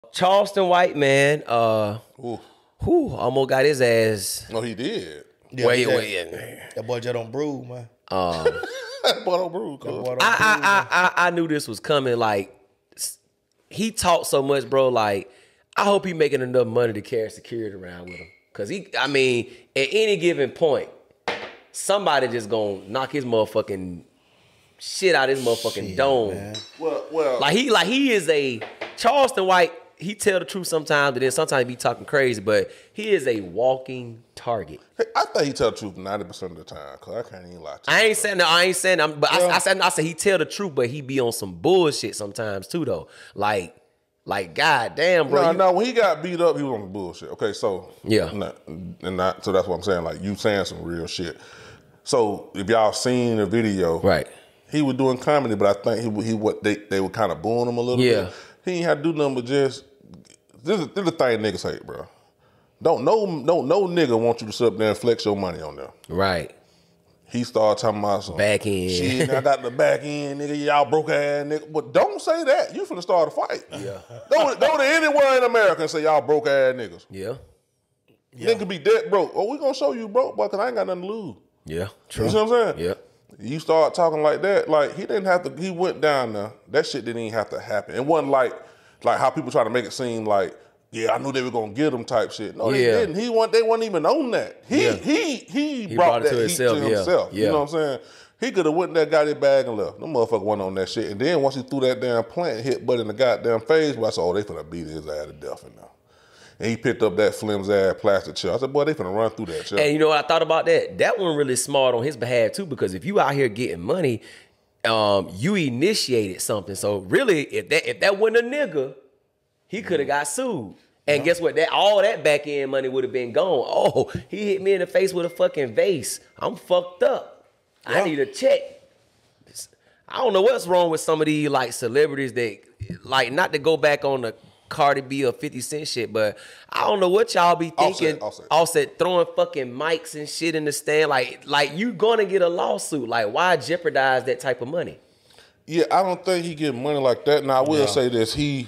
Charleston White, man. Almost got his ass. No, he did. Yeah, that boy just don't brew, man. That boy don't brew. I knew this was coming. Like, he talked so much, bro. Like, I hope he making enough money to carry security around with him. Cause at any given point, somebody just gonna knock his motherfucking shit out his motherfucking dome. Man. Well, like he is a Charleston White. He tell the truth sometimes, but then sometimes he be talking crazy. But he is a walking target. Hey, I think he tell the truth 90% of the time. Cause I can't even lie to you. I ain't saying that. But I said he tell the truth, but he be on some bullshit sometimes too, though. Like goddamn, bro. No, when he got beat up, he was on the bullshit. Okay, so yeah, so that's what I'm saying. Like, you saying some real shit. So if y'all seen the video, right? He was doing comedy, but I think they were kind of booing him a little bit. He ain't had to do nothing but just. This is the thing niggas hate, bro. No nigga want you to sit up there and flex your money on them. Right. He started talking about some back end. Shit, I got the back end, nigga. Y'all broke ass nigga. But don't say that. You finna start a fight. Yeah. Go to anywhere in America and say y'all broke ass niggas. Yeah. Nigga be dead broke. Oh, we gonna show you broke, boy, cause I ain't got nothing to lose. Yeah. True. You know what I'm saying? Yeah. You start talking like that, like he didn't have to. He went down there. That shit didn't even have to happen. It wasn't like how people try to make it seem like, yeah, I knew they were gonna get him type shit. No, they didn't. They wasn't even on that. He brought that heat to himself. Yeah. You know what I'm saying? He could have went there, got his bag and left. No motherfucker wasn't on that shit. And then once he threw that damn plant, hit Bud in the goddamn face, I said, oh, they finna beat his ass to death now. And he picked up that flimsy ass plastic chair. I said, boy, they finna run through that chair. And you know what I thought about that? That one really smart on his behalf too, because if you out here getting money, you initiated something. So really, if that wasn't a nigga, he could have got sued. And guess what? All that back end money would have been gone. Oh, he hit me in the face with a fucking vase. I'm fucked up. I need a check. I don't know what's wrong with some of these like celebrities that like, not to go back on the Cardi B or 50 Cent shit, but I don't know what y'all be thinking. Offset throwing fucking mics and shit in the stand. Like you gonna get a lawsuit. Like, why jeopardize that type of money? Yeah, I don't think he get money like that. Now I will say this: he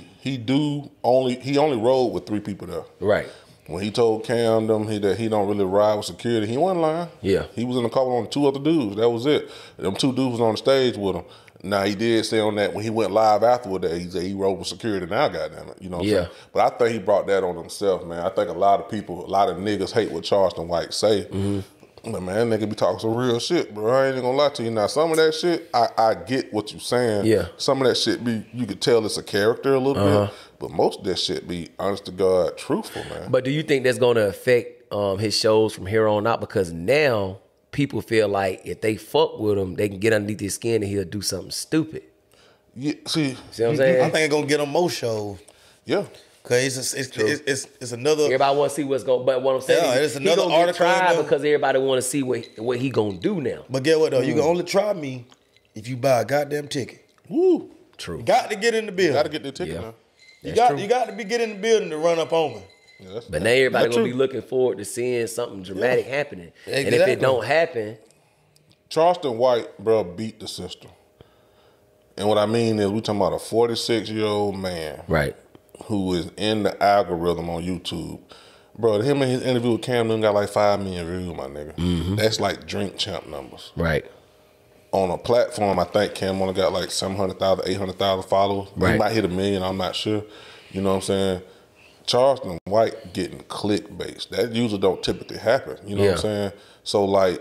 only rode with 3 people there. Right. When he told Cam them that he don't really ride with security, he wasn't lying. Yeah. He was in the car with 2 other dudes. That was it. Them 2 dudes was on the stage with him. Now he did say on that when he went live afterward that he said he rode with security now, goddamn it. You know what I'm saying? But I think he brought that on himself, man. I think a lot of niggas hate what Charleston White say. But man, that nigga be talking some real shit, bro. I ain't gonna lie to you. Now, some of that shit, I get what you saying. Yeah. Some of that shit you could tell it's a character a little bit. But most of that shit be, honest to God, truthful, man. But do you think that's gonna affect his shows from here on out? Because now people feel like if they fuck with him, they can get underneath his skin and he'll do something stupid. Yeah, see what I'm saying? I think it's gonna get him more shows. Yeah. Cause it's another. Everybody want to see what's going. But what I'm saying, it's another article because everybody want to see what he gonna do now. But get what though? You can only try me if you buy a goddamn ticket. Woo. True. You got to get in the building. Got to get the ticket now. You got to be getting in the building to run up on me. Yeah, but now everybody gonna be looking forward to seeing something dramatic happening. Exactly. And if it don't happen, Charleston White, bro, beat the system. And what I mean is, we talking about a 46-year-old man, right, who is in the algorithm on YouTube. Bro, him and his interview with Cam Newton got like 5 million views, my nigga. That's like Drink Champ numbers. Right. On a platform, I think Cam only got like 700,000, 800,000 followers. He might hit 1 million, I'm not sure. You know what I'm saying? Charleston White getting clickbait. That usually don't typically happen. You know what I'm saying? So like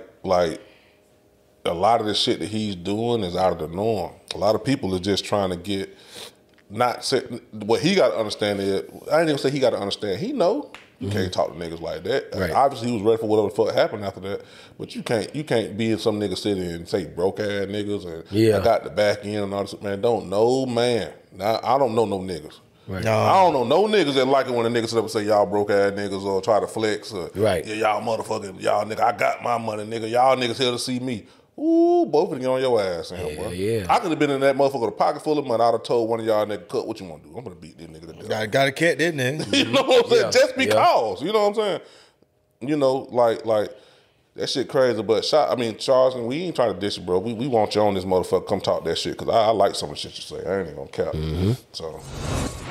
a lot of the shit that he's doing is out of the norm. A lot of people are just trying to get, what he got to understand is, I ain't even say he got to understand. He know you can't talk to niggas like that. Right. Obviously, he was ready for whatever the fuck happened after that. But you can't be in some nigga city and say broke ass niggas and I got the back end and all this. Man, don't know, man. Now, I don't know no niggas. Right. No. I don't know no niggas that like it when a nigga sit up and say y'all broke ass niggas or try to flex or right. Yeah, y'all motherfucking, y'all nigga, I got my money, nigga. Y'all niggas here to see me. Ooh, both of them get on your ass, bro. Yeah. I could have been in that motherfucker with a pocket full of money. I'd have told one of y'all niggas, cut, what you want to do? I'm gonna beat this nigga to death. Got a cat, didn't it? You know what I'm saying? Just because. You know what I'm saying? You know, like that shit crazy. But Charles, we ain't trying to dish it, bro. We want you on this motherfucker. Come talk that shit because I like some of the shit you say. I ain't even gonna cap. So.